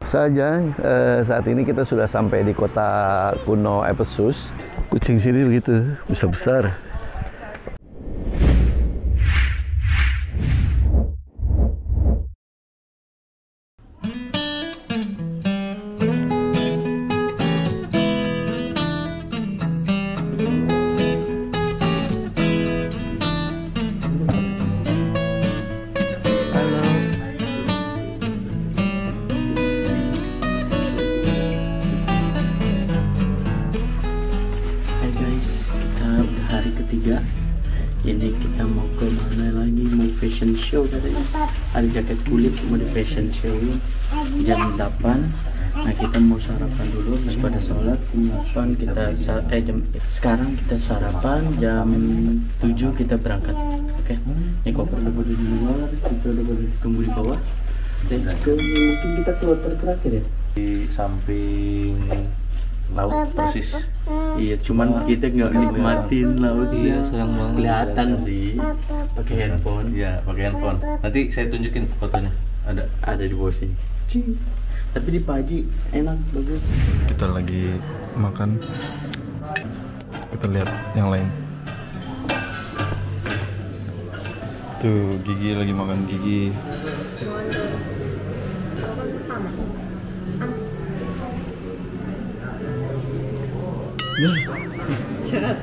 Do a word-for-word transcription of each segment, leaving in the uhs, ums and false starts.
saja, eh, saat ini kita sudah sampai di kota kuno Ephesus. Kucing sini begitu besar-besar. Ketiga, ini kita mau ke mana lagi? Mau fashion show katanya. Ada jaket kulit mau di fashion show jam delapan. Nah kita mau sarapan dulu, terus pada sholat jam delapan kita eh jam sekarang kita sarapan, jam tujuh kita berangkat. Oke, ini koper udah boleh di luar, kita udah boleh tunggu di bawah. Let's go. Mungkin kita keluar terakhir ya Di samping laut persis. Iya, cuman kita nggak nikmatin lautnya. Iya, sayang banget. Kelihatan sih pakai handphone. Iya, pakai handphone. Nanti saya tunjukin fotonya. Ada Ada di bawah sini. Cing. Tapi di Paji enak, bagus. Kita lagi makan. Kita lihat yang lain. Tuh, Gigi lagi makan Gigi. Nih. Cerat.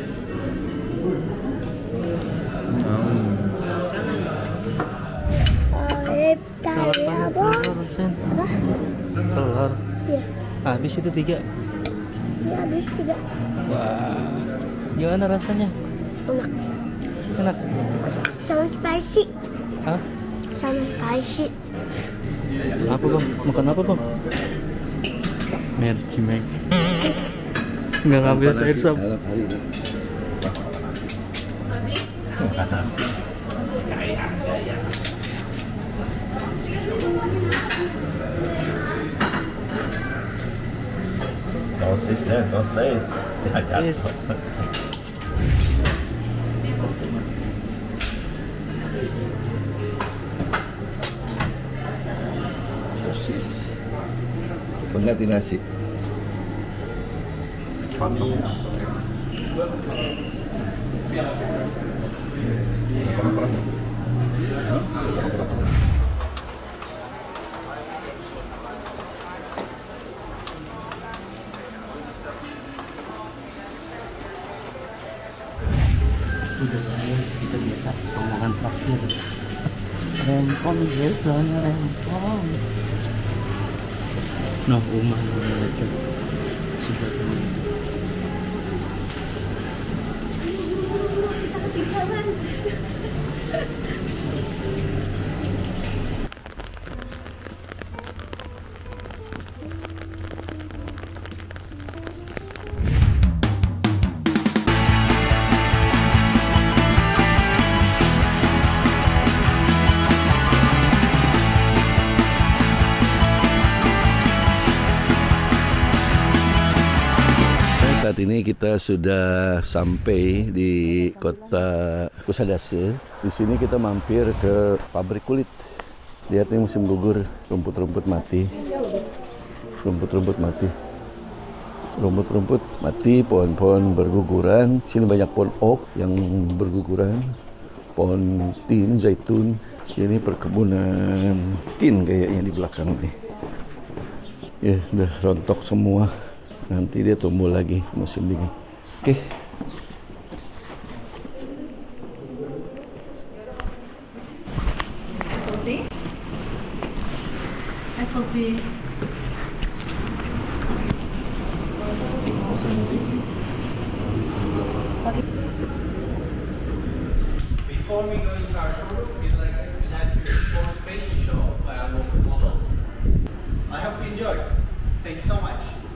Telur persen. Telur. Iya. Habis itu tiga. Ya habis tiga. Wah, gimana rasanya? Enak. Enak. Sama spicy. Hah? Sama spicy. Apa bang? Makan apa bang? Merci Meg. Nggak ngambil sayur sop. sosis dan sosis. Sosis. Sosis. Pengganti nasi. Udah guys, kita biasa omongan terakhir. Rempong guys, soalnya rempong. Nah, rumah aja. Sudah teman. Saat ini kita sudah sampai di kota Kusadase. Di sini kita mampir ke pabrik kulit. Lihat nih musim gugur, rumput-rumput mati. Rumput-rumput mati. Rumput-rumput mati, pohon-pohon berguguran. Sini banyak pohon oak yang berguguran. Pohon tin, zaitun. Ini perkebunan tin kayaknya di belakang nih. Ya, udah rontok semua. Nanti dia tumbuh lagi musim dingin. Oke. Before we go into our showroom, we'd like to present you a short fashion show by our local models. I hope you enjoy. Thank you so much.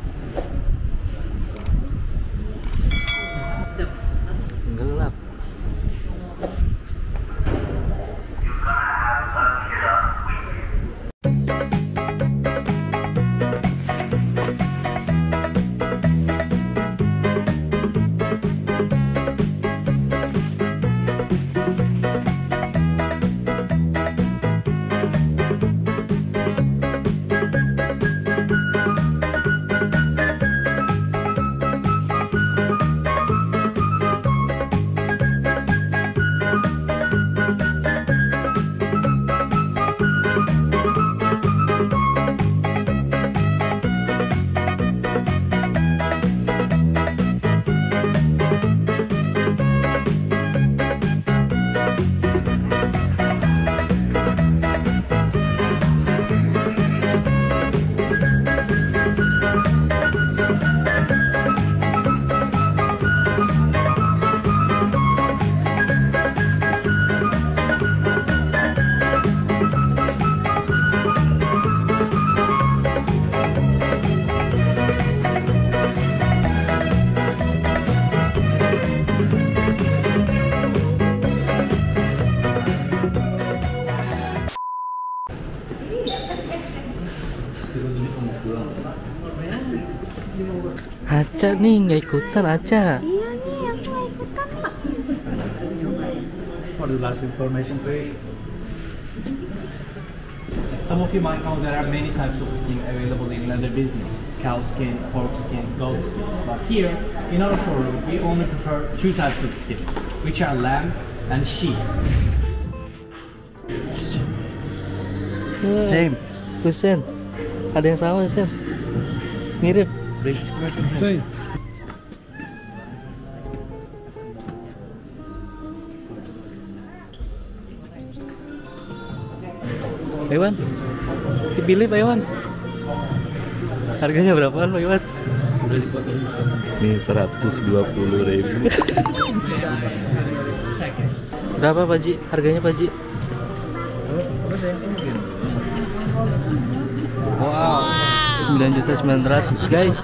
Gelap. Aca nih nggak ikutan Aca. Iya nih, aku mau ikutan Pak. For the last information, please. Some of you might know there are many types of skin available in leather business: cow skin, pork skin, goat skin. But here, in our showroom, we only prefer two types of skin, which are lamb and sheep. Same. Husen. Ada yang sama Husen. Mirip. Same. Pak Iwan, dipilih Pak Iwan. Harganya berapaan Pak Iwan? Ini seratus dua puluh ribu. Berapa Pak Ji? Harganya Pak Ji? Wow, sembilan juta sembilan ratus guys.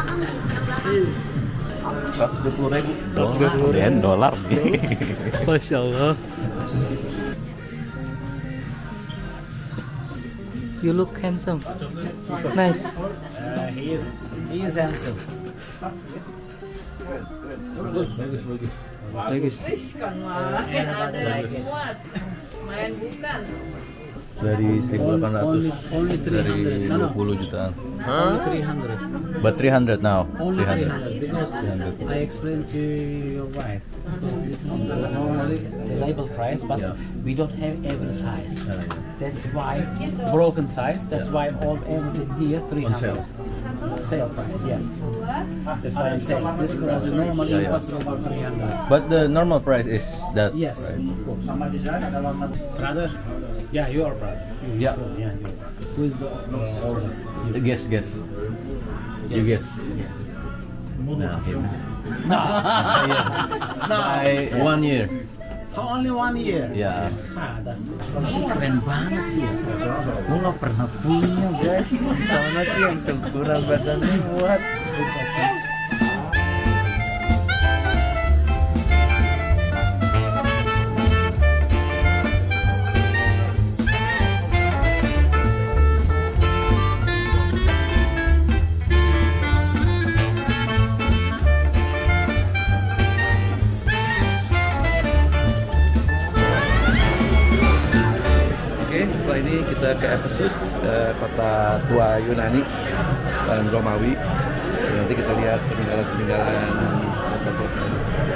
seratus dua puluh ribu. seratus dua puluh ribu dolar nih. Masya Allah. You look handsome. Nice. Uh, he is, he is handsome. Bagus. Main bukan. Dari seribu delapan ratus. Only three hundred. Dari No, dua no. puluh jutaan. Only three hundred. But three hundred now. Only three three hundred. hundred because I explained to your wife. This is normally the label price, but we don't have every size. That's why broken size. That's why all only here three hundred. Sale price, yes. That's why I'm saying this was normally Yeah, yeah. possible for three hundred. But the normal price is that. Yes, right? of course. Brother, yeah, you are brother. You, Yeah. yeah. You. Who is the uh, older? You. Guess, guess. You guess. Nah, him. No. By one year. How only one year? Yeah. Ah, that's Keren banget sih ya. Gue nggak pernah punya guys. Sama tuh yang sempurna badannya buat. Oke, setelah ini kita ke Ephesus, eh, kota tua Yunani dan Romawi. Nanti kita lihat peninggalan-peninggalan kota-kota.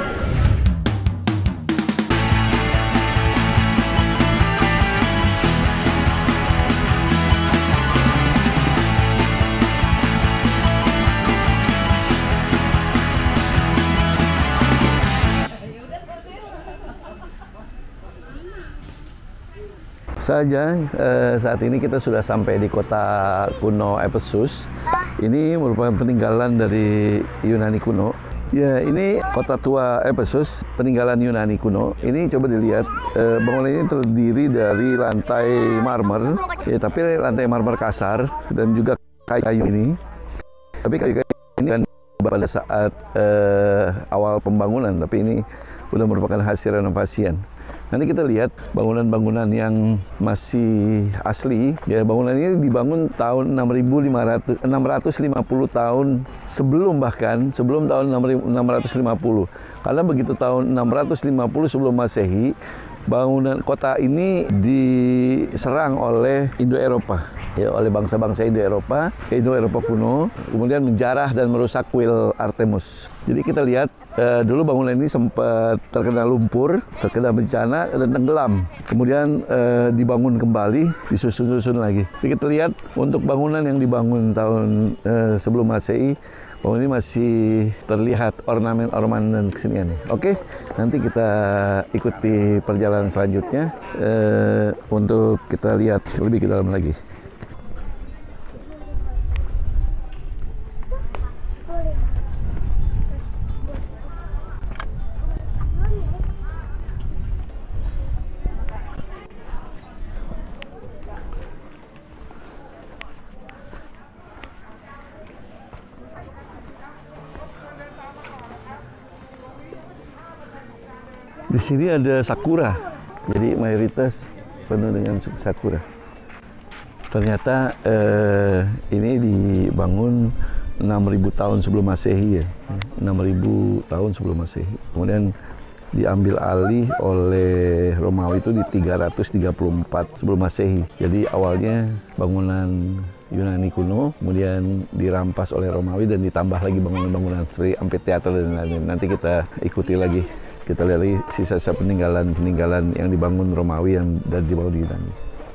Saja eh, saat ini kita sudah sampai di kota kuno Ephesus. Ini merupakan peninggalan dari Yunani kuno. Ya, ini kota tua Ephesus, peninggalan Yunani kuno. Ini coba dilihat, eh, bangunan ini terdiri dari lantai marmer, ya, tapi lantai marmer kasar dan juga kayu ini. Tapi kayu-kayu ini kan pada saat eh, awal pembangunan, tapi ini sudah merupakan hasil renovasian. Nanti kita lihat bangunan-bangunan yang masih asli. Ya, bangunan ini dibangun tahun enam ribu enam ratus lima puluh tahun sebelum, bahkan sebelum tahun enam ratus lima puluh. Karena begitu tahun enam ratus lima puluh sebelum Masehi, bangunan kota ini diserang oleh Indo-Eropa, ya, oleh bangsa-bangsa Indo-Eropa, Indo-Eropa kuno, kemudian menjarah dan merusak kuil Artemis. Jadi kita lihat eh, dulu bangunan ini sempat terkena lumpur, terkena bencana dan tenggelam. Kemudian eh, dibangun kembali, disusun-susun lagi. Jadi kita lihat untuk bangunan yang dibangun tahun eh, sebelum Masehi, bangunan ini masih terlihat ornamen-ornamen dan keseniannya. Oke, nanti kita ikuti perjalanan selanjutnya eh, untuk kita lihat lebih ke dalam lagi. Di sini ada sakura, jadi mayoritas penuh dengan sakura. Ternyata eh, ini dibangun enam ribu tahun sebelum Masehi ya. enam ribu tahun sebelum Masehi. Kemudian diambil alih oleh Romawi itu di tiga ratus tiga puluh empat sebelum Masehi. Jadi awalnya bangunan Yunani kuno, kemudian dirampas oleh Romawi dan ditambah lagi bangunan-bangunan seperti amphitheater dan lain-lain. Nanti kita ikuti lagi, kita lihat lagi sisa-sisa peninggalan-peninggalan yang dibangun Romawi yang dan dibangun di Yunani.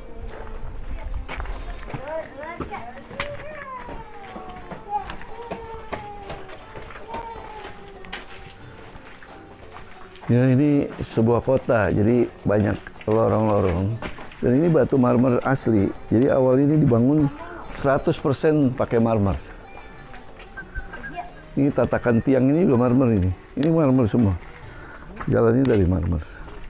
Ya, ini sebuah kota, jadi banyak lorong-lorong. Dan ini batu marmer asli. Jadi awal ini dibangun seratus persen pakai marmer. Ini tatakan tiang ini juga marmer ini. Ini marmer semua. Jalannya dari marmer.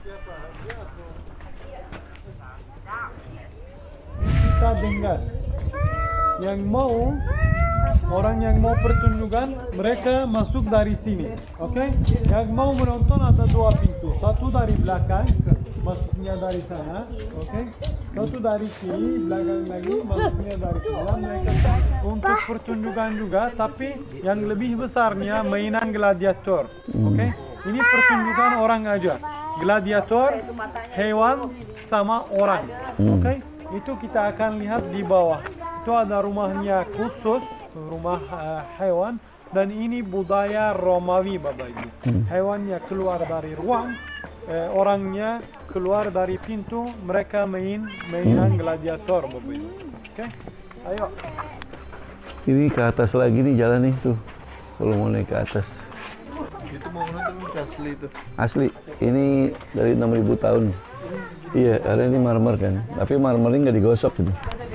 Kita dengar yang mau orang yang mau pertunjukan, mereka masuk dari sini, oke? Okay? Yang mau menonton ada dua pintu, satu dari belakang, masuknya dari sana, oke? Okay? Satu dari sini, belakang lagi, masuknya dari sana. Mereka untuk pertunjukan juga, tapi yang lebih besarnya mainan gladiator, oke? Okay? Ini pertunjukan orang aja, gladiator, hewan, sama orang, oke? Okay? Itu kita akan lihat di bawah. Itu ada rumahnya khusus, rumah uh, hewan, dan ini budaya Romawi, Bapak Ibu. Hmm. Hewannya keluar dari ruang, eh, orangnya keluar dari pintu, mereka main mainan hmm. gladiator, Bapak Ibu. Oke, okay? Ayo. Ini ke atas lagi nih jalan nih tuh, kalau mau naik ke atas. Itu bangunan itu asli itu. Asli, ini dari enam ribu tahun. Iya, ada ini marmer kan, tapi marmernya nggak digosok gitu.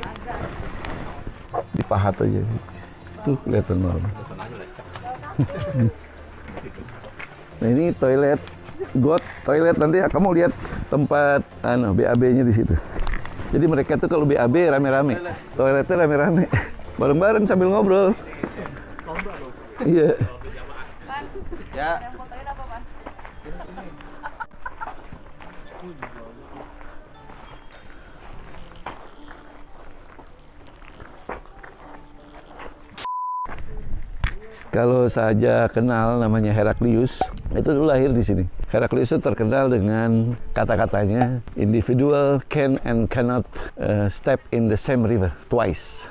Dipahat aja. Tuh kelihatan marmer. Nah ini toilet, got toilet, nanti kamu lihat tempat anu B A B-nya di situ. Jadi mereka tuh kalau B A B rame-rame, toiletnya rame-rame, bareng-bareng sambil ngobrol. Iya. Ya. Kalau saja kenal namanya Heraklius, itu dulu lahir di sini. Heraklius itu terkenal dengan kata-katanya, individual can and cannot uh, step in the same river twice.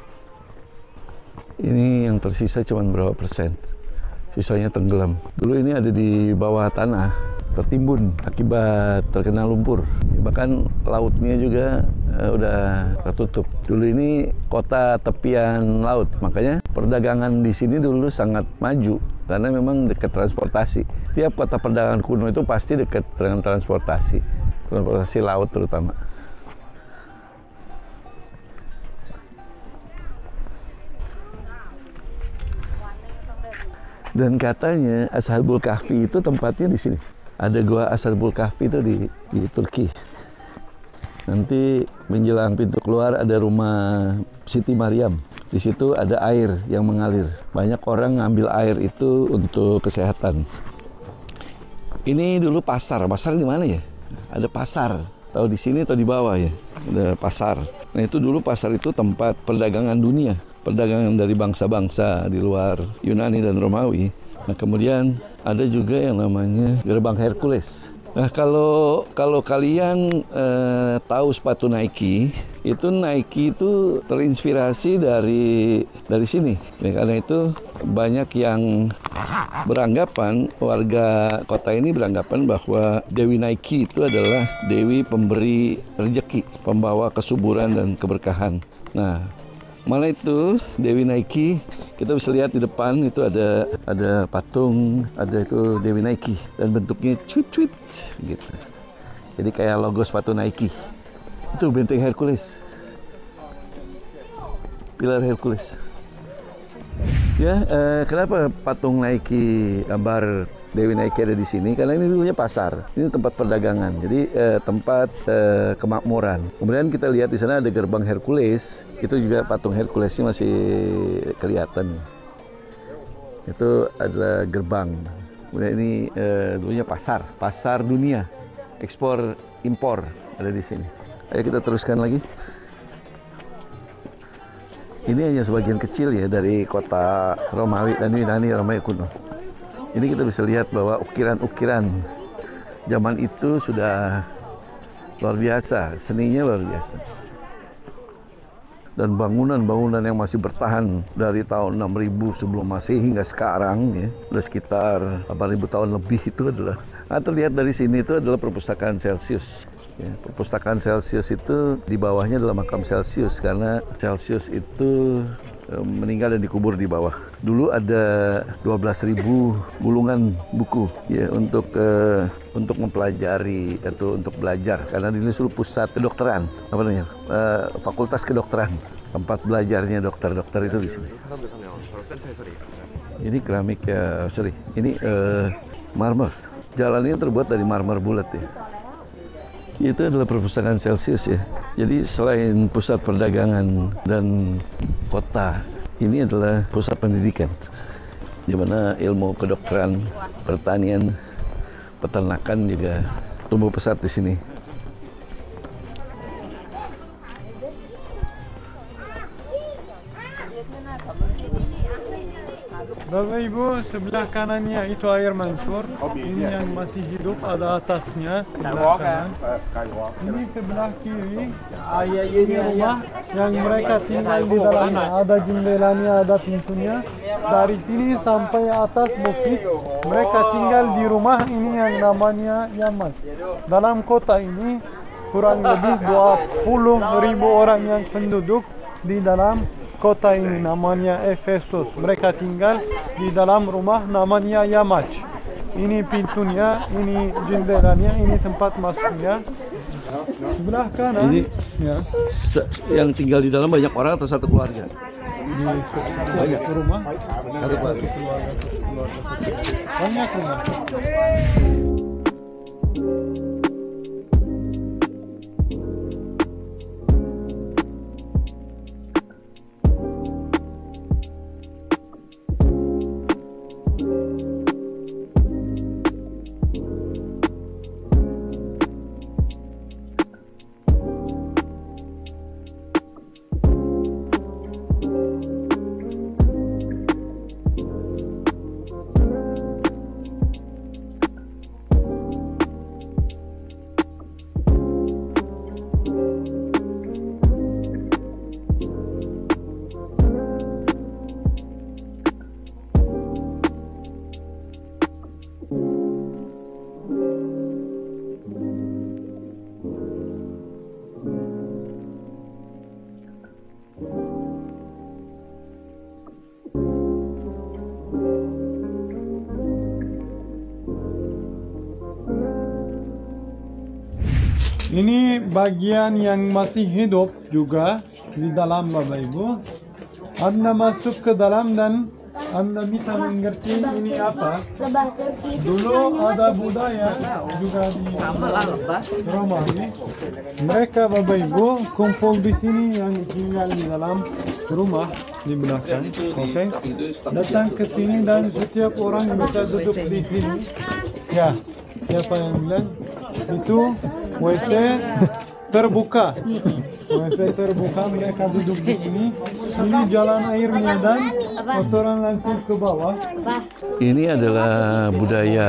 Ini yang tersisa cuma berapa persen, sisanya tenggelam. Dulu ini ada di bawah tanah, tertimbun akibat terkena lumpur. Bahkan lautnya juga uh, udah tertutup. Dulu ini kota tepian laut, makanya perdagangan di sini dulu sangat maju karena memang dekat transportasi. Setiap kota perdagangan kuno itu pasti dekat dengan transportasi, transportasi laut terutama. Dan katanya Ashabul Kahfi itu tempatnya di sini. Ada gua Ashabul Kahfi itu di, di Turki. Nanti menjelang pintu keluar ada rumah Siti Maryam. Di situ ada air yang mengalir. Banyak orang ngambil air itu untuk kesehatan. Ini dulu pasar. Pasar di mana ya? Ada pasar. Tahu di sini atau di bawah ya? Ada pasar. Nah itu dulu pasar itu tempat perdagangan dunia. Perdagangan dari bangsa-bangsa di luar Yunani dan Romawi. Nah kemudian ada juga yang namanya Gerbang Hercules. Nah kalau kalau kalian eh, tahu sepatu Nike, itu Nike itu terinspirasi dari dari sini. Ya, karena itu banyak yang beranggapan, warga kota ini beranggapan bahwa Dewi Nike itu adalah Dewi pemberi rezeki, pembawa kesuburan dan keberkahan. Nah, mana itu Dewi Nike? Kita bisa lihat di depan itu ada ada patung, ada itu Dewi Nike dan bentuknya cuit-cuit gitu. Jadi kayak logo sepatu Nike. Itu benteng Hercules. Pilar Hercules. Ya, eh, kenapa patung Nike, gambar Dewi Nike ada di sini? Karena ini dulunya pasar. Ini tempat perdagangan. Jadi eh, tempat eh, kemakmuran. Kemudian kita lihat di sana ada gerbang Hercules. Itu juga patung Herculesnya masih kelihatan. Itu adalah gerbang. Kemudian ini eh, dulunya pasar, pasar dunia, ekspor impor ada di sini. Ayo kita teruskan lagi. Ini hanya sebagian kecil ya dari kota Romawi dan Yunani Romawi kuno. Ini kita bisa lihat bahwa ukiran-ukiran zaman itu sudah luar biasa, seninya luar biasa. Dan bangunan-bangunan yang masih bertahan dari tahun enam ribu sebelum Masehi hingga sekarang ya, sudah sekitar delapan ribu tahun lebih itu adalah, nah, terlihat dari sini itu adalah perpustakaan Celsius. Ya, perpustakaan Celsius itu di bawahnya adalah makam Celsius karena Celsius itu e, meninggal dan dikubur di bawah. Dulu ada dua belas ribu gulungan buku ya untuk e, untuk mempelajari atau untuk belajar karena di sini seluruh pusat kedokteran, apa namanya? E, fakultas kedokteran. Tempat belajarnya dokter-dokter itu di sini. Ini keramik ya, sorry. Ini e, marmer. Jalannya terbuat dari marmer bulat ya. Itu adalah perpustakaan Celsius ya. Jadi selain pusat perdagangan dan kota, ini adalah pusat pendidikan di mana ilmu kedokteran, pertanian, peternakan juga tumbuh pesat di sini. Bapak Ibu, sebelah kanannya itu air mancur. Ini yang masih hidup, ada atasnya sebelah kanan. Ini sebelah kiri. Ini rumah yang mereka tinggal di dalamnya. Ada jendelanya, ada pintunya. Dari sini sampai atas bukit, mereka tinggal di rumah ini yang namanya Yaman. Dalam kota ini kurang lebih dua puluh ribu orang yang penduduk di dalam kota ini namanya Efesus. Mereka tinggal di dalam rumah namanya Yamach. Ini pintunya, ini jendelanya, ini tempat masuknya. Sebelah kanan Ini ya, se- yang tinggal di dalam banyak orang atau satu keluarga? di satu rumah Satu keluarga. keluarga, satu keluarga, satu banyak rumah. Ini bagian yang masih hidup juga di dalam Bapak Ibu. Anda masuk ke dalam dan Anda bisa mengerti ini apa. Dulu ada budaya juga di Romawi. Mereka Bapak Ibu kumpul di sini yang tinggal di dalam rumah di belakang. Oke. Datang ke sini dan setiap orang bisa duduk di sini. Ya, siapa yang bilang? Itu W C terbuka. W C terbuka, mereka duduk di sini. Ini jalan airnya dan kotoran langsung ke bawah. Ini adalah budaya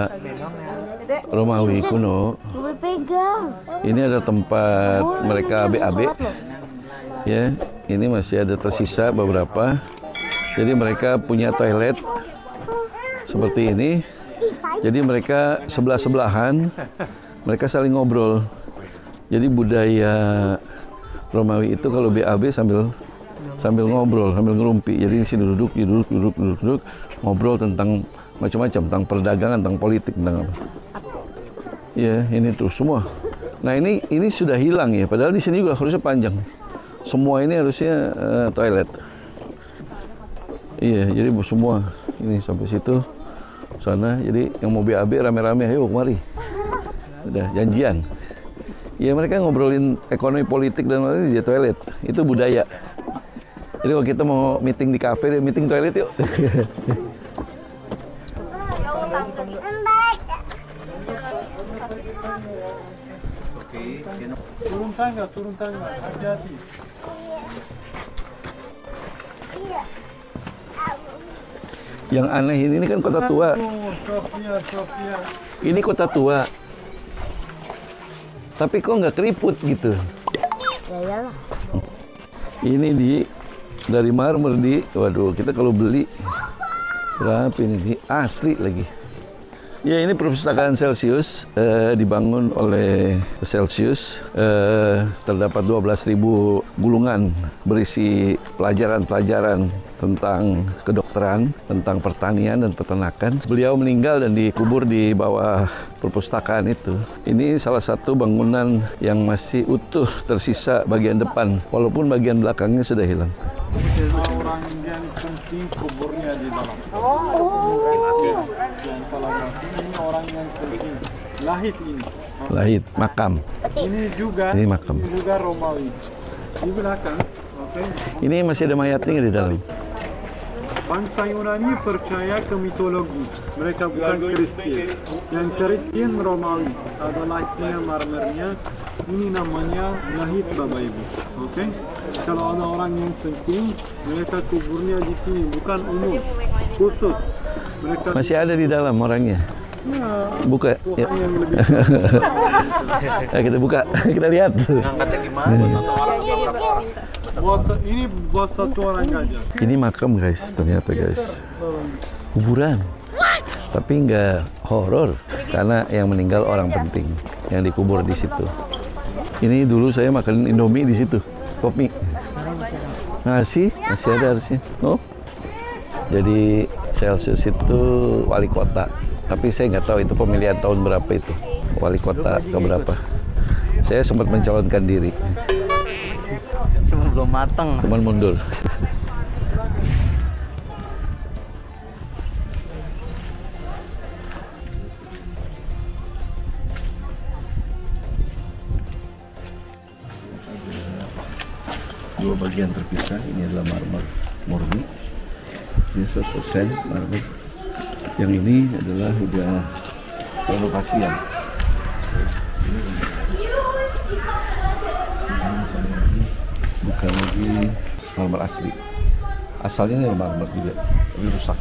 Romawi kuno. Ini ada tempat mereka B A B. Ya, ini masih ada tersisa beberapa. Jadi mereka punya toilet seperti ini. Jadi mereka sebelah-sebelahan, mereka saling ngobrol. Jadi budaya Romawi itu kalau B A B sambil sambil ngobrol, sambil ngerumpi. Jadi di sini duduk, duduk, duduk, duduk, duduk, ngobrol tentang macam-macam, tentang perdagangan, tentang politik, tentang apa. Ya, ini tuh semua. Nah ini ini sudah hilang ya. Padahal di sini juga harusnya panjang. Semua ini harusnya uh, toilet. Iya, jadi semua ini sampai situ. Sana, jadi yang mau B A B rame-rame, ayo kemari. Udah janjian. Ya mereka ngobrolin ekonomi politik dan lain-lain di toilet. Itu budaya. Jadi kalau kita mau meeting di kafe, meeting toilet yuk. Turun tangga, turun tangga, hati-hati. Yang aneh ini, ini kan kota tua. Tuh, Sofia, Sofia. Ini kota tua. Tapi kok nggak keriput gitu? Ya iyalah. Ini di dari marmer di. Waduh, kita kalau beli berapa ini di? Asli lagi. Ya, ini perpustakaan Celsius, eh, dibangun oleh Celsius. Eh, terdapat dua belas ribu gulungan berisi pelajaran-pelajaran tentang kedokteran, tentang pertanian dan peternakan. Beliau meninggal dan dikubur di bawah perpustakaan itu. Ini salah satu bangunan yang masih utuh, tersisa bagian depan, walaupun bagian belakangnya sudah hilang. Orang yang penting kuburnya di dalam. Yang salah satu ini orang yang penting. Lahid ini. Lahid, makam. Ini juga. Ini makam. Ini juga Romawi. Di belakang. Oke. Ini masih ada mayatnya di dalam. Bangsa Yunani percaya ke mitologi. Mereka bukan Kristen. Yang Kristen Romawi adalah lahidnya marmernya. Ini namanya lahid Bapak Ibu. Oke. Kalau ada orang yang penting, mereka kuburnya di sini, bukan umum, khusus. Mereka Masih ada di dalam orangnya. ya, Buka. Ya. Tuhan yang lebih. Ya, kita buka, kita lihat. Buat ini buat satu orang aja. Ini makam guys, ternyata guys. Kuburan. Tapi nggak horor karena yang meninggal orang penting yang dikubur di situ. Ini dulu saya makan Indomie di situ, kopi. Masih, masih ada harusnya. Oh, jadi Celsius itu wali kota. Tapi saya nggak tahu itu pemilihan tahun berapa itu, wali kota ke berapa. Saya sempat mencalonkan diri. Cuma belum matang. Cuman mundur. Dua bagian terpisah, ini adalah marmer murni, ini seratus persen marmer. Yang ini adalah udah renovasian. Bukan lagi marmer asli. Asalnya dari marmer juga, tapi rusak.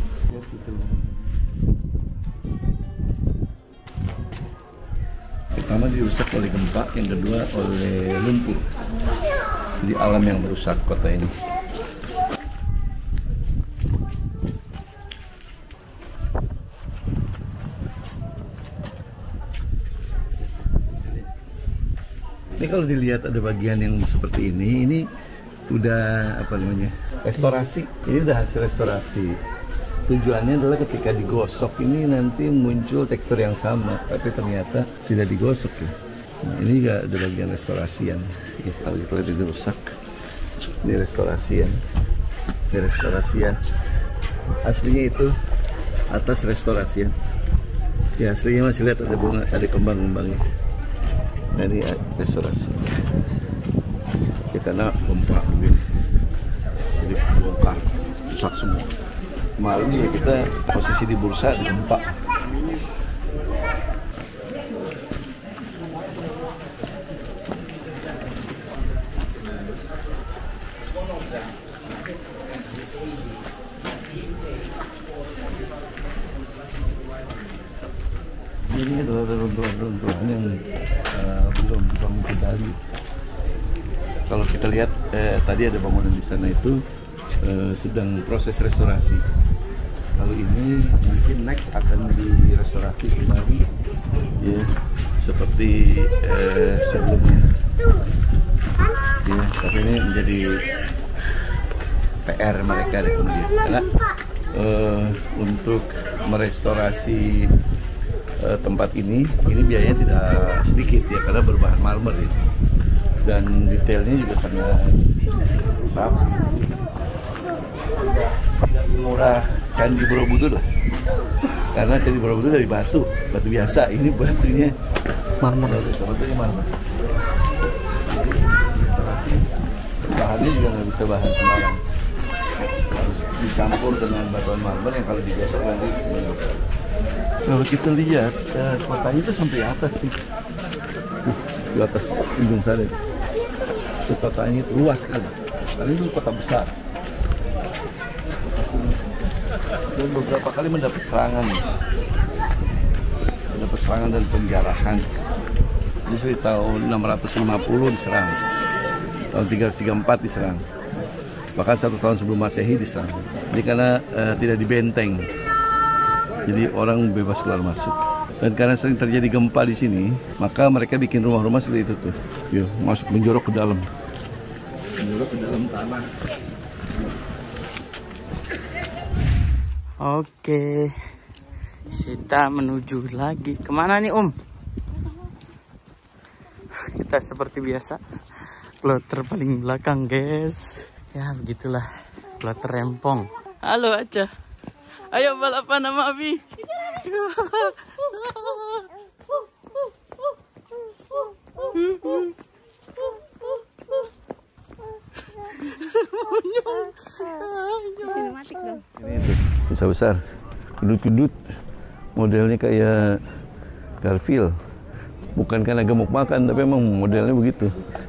Pertama dirusak oleh gempa, yang kedua oleh lumpur. Jadi alam yang merusak kota ini. Ini kalau dilihat ada bagian yang seperti ini, ini udah apa namanya, restorasi. Ini udah hasil restorasi. Tujuannya adalah ketika digosok ini nanti muncul tekstur yang sama, tapi ternyata tidak digosok ya. Nah, ini juga ada bagian restorasian. Ya, kalau kita lihat itu rusak. Ini restorasian. Ini restorasian. Aslinya itu atas restorasian. Ya aslinya masih lihat ada bunga, ada kembang-kembangnya. Nah ini restorasi. Ya karena gempa begini. Jadi bongkar, rusak semua. Kemarin ya kita posisi di bursa di gempa. Ini adalah runtuhan-runtuhan yang uh, belum dibangun kembali. Kalau kita lihat eh, tadi ada bangunan di sana itu uh, sedang proses restorasi. Lalu ini mungkin next akan direstorasi kembali, ya seperti eh, sebelumnya. Ya, tapi ini menjadi P R mereka deh kemudian, karena uh, untuk merestorasi uh, tempat ini, ini biayanya tidak sedikit ya, karena berbahan marmer itu, dan detailnya juga sangat rapi. Tidak semurah Candi Borobudur lah, karena Candi Borobudur dari batu, batu biasa. Ini batunya marmer, batunya marmer. Bahannya juga nggak bisa bahan sembarang, harus dicampur dengan batuan marmer yang kalau digosok nanti menyebabkan. Kalau kita lihat eh, kotanya itu sampai atas sih, uh, di atas ujung sana. Terus kotanya itu luas sekali, karena itu kota besar. dan beberapa kali mendapat serangan, mendapat serangan dan penjarahan. Jadi dari tahun enam ratus lima puluh diserang, tahun tiga ratus tiga puluh empat diserang, bahkan satu tahun sebelum Masehi diserang. Jadi karena uh, tidak dibenteng, jadi orang bebas keluar masuk. Dan karena sering terjadi gempa di sini, maka mereka bikin rumah-rumah seperti itu tuh, yuk masuk menjorok ke dalam, menjorok ke dalam tanah. Oke, kita menuju lagi. Kemana nih Om? Kita seperti biasa kloter paling belakang guys. Ya begitulah kloter rempong. Halo Aca, ayo balapan sama Abi. Sinematik dong. Ini tuh bisa besar, gedut-gedut, modelnya kayak Garfield. Bukan karena gemuk makan, tapi emang modelnya begitu.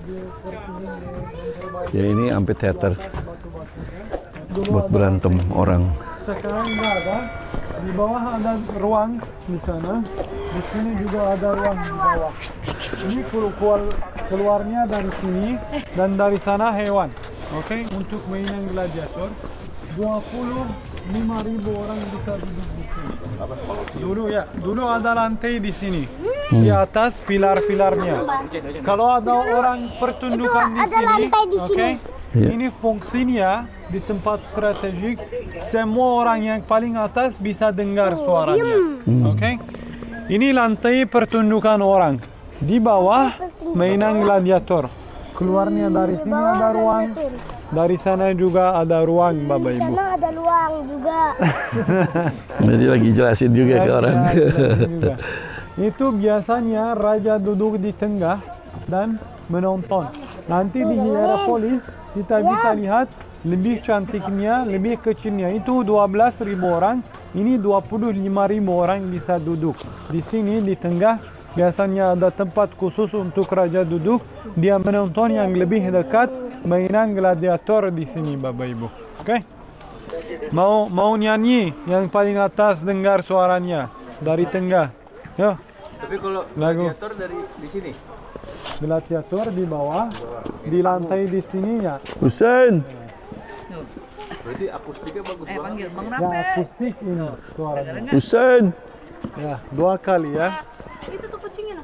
Ya ini amphitheater buat berantem orang. Sekarang nggak ada. Di bawah ada ruang di sana. Di sini juga ada ruang di bawah. Ini keluar keluarnya dari sini dan dari sana hewan. Oke, untuk mainan gladiator. dua puluh lima ribu orang bisa duduk di sini. Dulu ya, dulu ada lantai di sini. Di atas pilar-pilarnya. Kalau ada orang pertunjukan di sini, oke, ini fungsinya di tempat strategik. Semua orang yang paling atas bisa dengar suaranya. Oke, ini lantai pertunjukan orang. Di bawah mainan gladiator. Keluarnya dari sini ada ruang. Dari sana juga ada ruang, Bapak Ibu. Di sana ada ruang juga. Jadi lagi jelasin juga ke orang. Juga. Itu biasanya raja duduk di tengah dan menonton. Nanti di Hierapolis kita bisa lihat lebih cantiknya, lebih kecilnya. Itu dua belas ribu orang, ini dua puluh lima ribu orang bisa duduk. Di sini di tengah biasanya ada tempat khusus untuk raja duduk. Dia menonton yang lebih dekat mainan gladiator di sini, Bapak Ibu. Oke? Mau mau nyanyi yang paling atas dengar suaranya dari tengah. Yo. Tapi kalau Lagu. gladiator dari di sini. Gladiator di bawah, di lantai di sininya. Husein, Berarti akustiknya bagus Eh, banget. panggil Bang Ya Rape. akustik ini suaranya. Husein. Ya dua kali ya. Itu tuh kucingnya.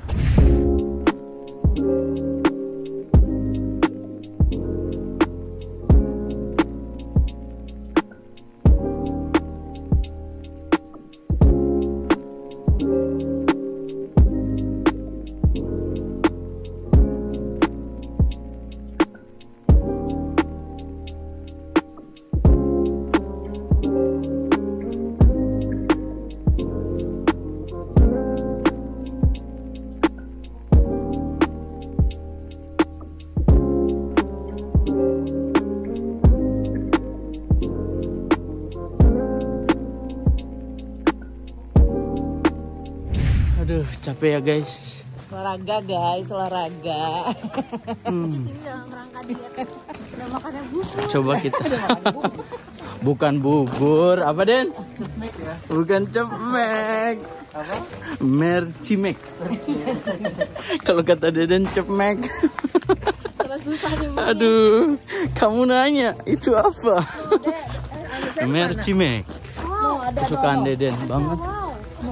Aduh, capek ya guys. Olahraga guys, olahraga. Hmm. Sini dalam rangka dia udah makannya bubur. Coba kita. Bukan bubur, apa Den? Bukan cepmek. Apa? Mercimek. Kalau kata Deden cepmek. Salah susah nih. Aduh, kamu nanya itu apa? Mercimek. Wow, ada Kesukaan Deden banget. wow.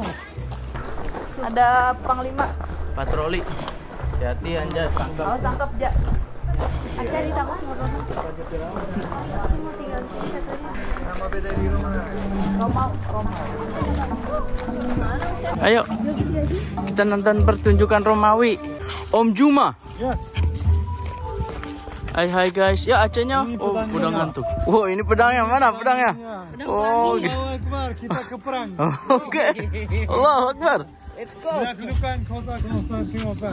Ada panglima. Patroli. Hati-hati Anjas, tangkap. Awas tangkap Ja. Aca ditangkap ngobrol. Roma, Roma. Ayo, kita nonton pertunjukan Romawi. Om Juma. Yes. Hai hai guys, ya Acehnya. Ini Oh, pedangnya. udah ngantuk. Wow, ini pedangnya mana pedangnya? Oh, gitu. Allahu Akbar, kita ke perang. Oke. Allahu Akbar. Let's go. Ya kedudukan kota Konstantinopel.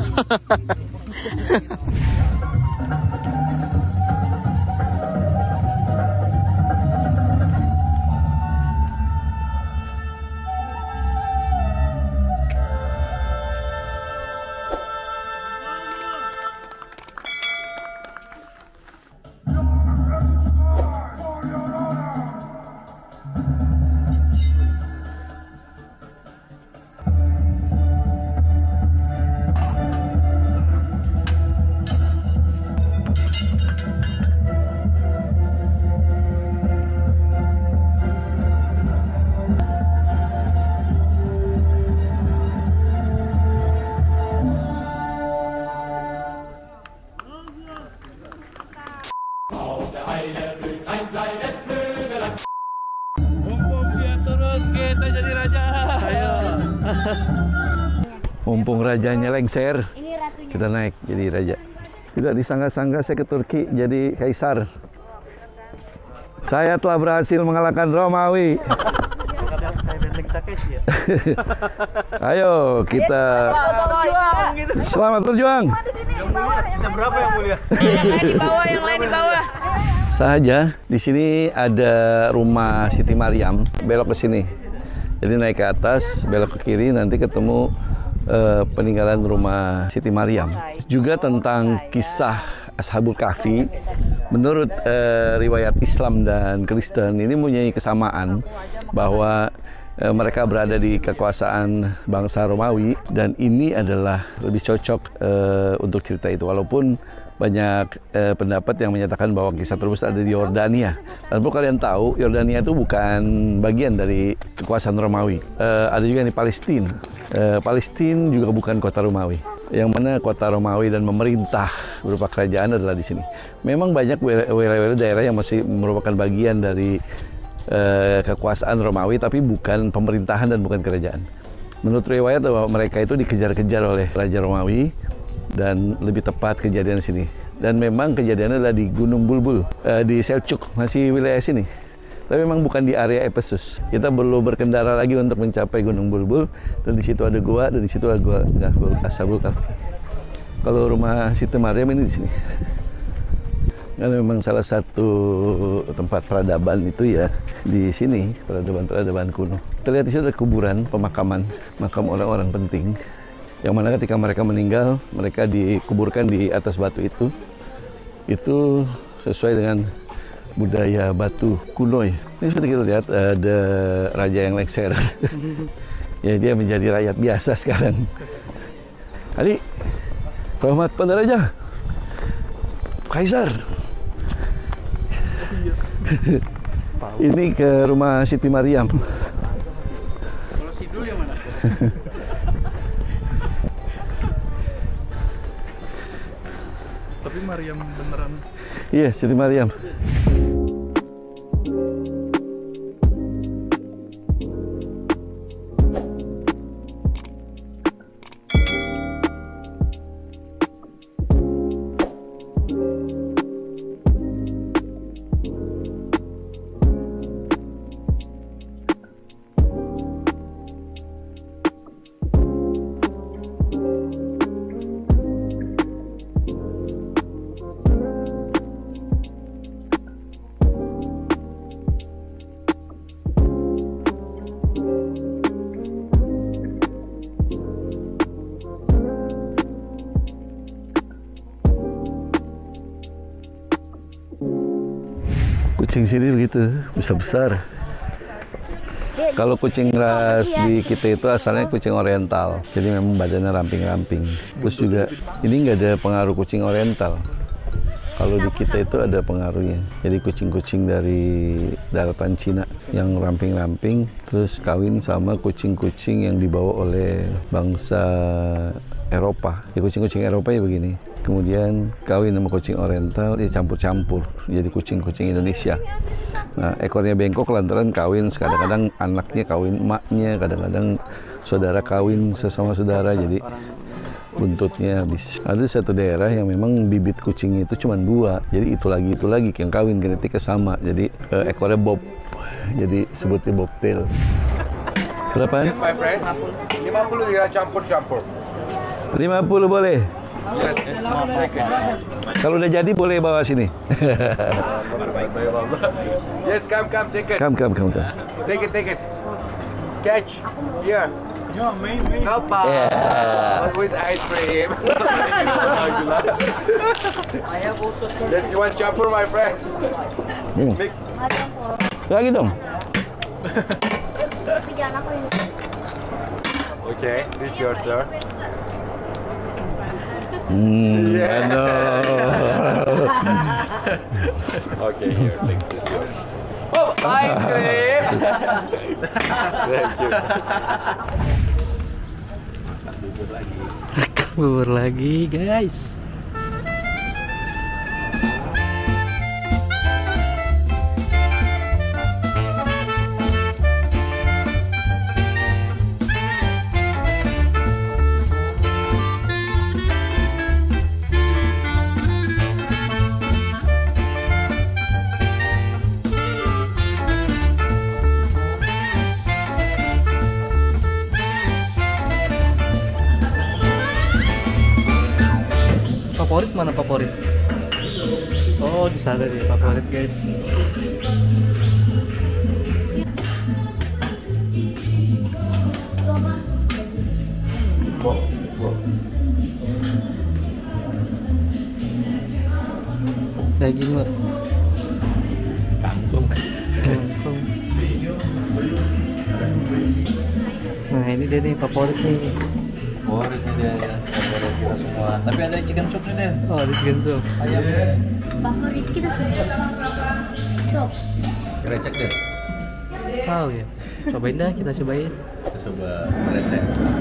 Mumpung dia turun, kita jadi raja. Ayo. Mumpung rajanya lengser, Ini ratunya. kita naik jadi raja. Tidak disangka-sangka saya ke Turki jadi kaisar. Saya telah berhasil mengalahkan Romawi. Ayo kita selamat berjuang. Bisa berapa yang mulia? Yang lain di bawah, yang lain di bawah. Saja di sini ada rumah Siti Maryam, belok ke sini. Jadi naik ke atas, belok ke kiri, nanti ketemu eh, peninggalan rumah Siti Maryam. Juga tentang kisah Ashabul Kahfi. Menurut eh, riwayat Islam dan Kristen ini mempunyai kesamaan bahwa eh, mereka berada di kekuasaan bangsa Romawi, dan ini adalah lebih cocok eh, untuk cerita itu, walaupun banyak eh, pendapat yang menyatakan bahwa kisah tersebut ada di Yordania. Dan perlu kalian tahu, Yordania itu bukan bagian dari kekuasaan Romawi. Eh, ada juga di Palestina. Eh, Palestina juga bukan kota Romawi. Yang mana kota Romawi dan memerintah berupa kerajaan adalah di sini. Memang banyak wilayah-wilayah daerah yang masih merupakan bagian dari eh, kekuasaan Romawi, tapi bukan pemerintahan dan bukan kerajaan. Menurut riwayat bahwa mereka itu dikejar-kejar oleh Raja Romawi, dan lebih tepat kejadian sini. Dan memang kejadiannya adalah di Gunung Bulbul, eh, di Selçuk, masih wilayah sini. Tapi memang bukan di area Efesus. Kita perlu berkendara lagi untuk mencapai Gunung Bulbul, dan di situ ada gua, dan di situ ada gua Ashabul Kahfi. Kalau rumah Siti Maryam ini di sini. Karena memang salah satu tempat peradaban itu ya di sini, peradaban-peradaban kuno. Kita lihat di sini ada kuburan, pemakaman, makam orang-orang penting. Yang mana ketika mereka meninggal, mereka dikuburkan di atas batu itu. Itu sesuai dengan budaya batu kuno ya. Ini seperti kita lihat ada raja yang lengser. Ya, dia menjadi rakyat biasa sekarang. Adik, selamat pada raja. Kaisar. Ini ke rumah Siti Maryam. Kalau Sidul yang mana? Tapi Maryam beneran. Iya, Siti Maryam. Kucing sini begitu, besar-besar. Kalau kucing ras di kita itu asalnya kucing oriental, jadi memang badannya ramping-ramping. Terus juga ini nggak ada pengaruh kucing oriental. Kalau di kita itu ada pengaruhnya. Jadi kucing-kucing dari daratan Cina yang ramping-ramping, terus kawin sama kucing-kucing yang dibawa oleh bangsa Eropa. Ya kucing-kucing Eropa ya begini. Kemudian kawin sama kucing oriental, ya campur-campur. Jadi kucing-kucing Indonesia. Nah, ekornya bengkok lantaran kawin. Kadang-kadang anaknya kawin emaknya, kadang-kadang saudara kawin sesama saudara. Jadi buntutnya habis. Ada satu daerah yang memang bibit kucingnya itu cuma dua, jadi itu lagi itu lagi yang kawin genetiknya sama, jadi eh, ekornya bob, jadi sebutnya bobtail. Berapaan? Yes, my friend. lima puluh ya campur-campur. lima puluh boleh. Yes, yes, Kalau udah jadi boleh bawa sini. yes, come, come, take it. Come, come, come, come. Take it, take it. Catch. Here. Yeah, main, main. No power. Yeah. With ice cream. I have also Yes, you want campur, my friend? Hmm. Mix. Lagi dong. Tapi jangan aku ini. Okay, this yours, sir. Hmm, Yeah. ano. Okay, here, take this yours. Oh, ice cream. Thank you. Bubur lagi guys. Favorit mana favorit? Oh, di sana nih favorit guys. Daging mah. Kangkung. Kangkung. Nah ini dia nih favorit nih. Favorit nih dia ya, favorit kita semua. Tapi ada chicken soup nih Den. Oh, ada chicken soup. Ayam. Favorit kita semua. Sok. Recek deh. Wow ya. Cobain dah, kita cobain. Kita coba recek.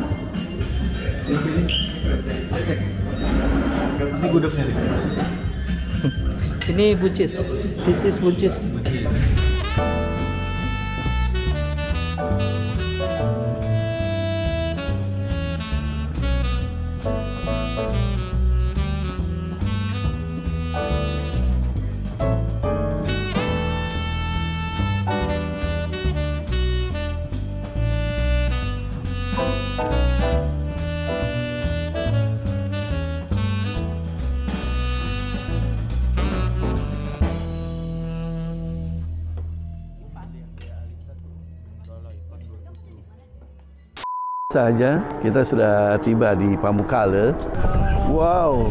Ini gudegnya nih. Ini buncis. This is buncis. Saja kita sudah tiba di Pamukkale. Wow.